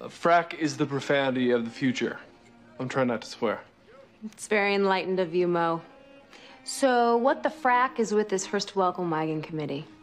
Frack is the profanity of the future. I'm trying not to swear. It's very enlightened of you, Mo. So what the frack is with this first welcome wagon committee?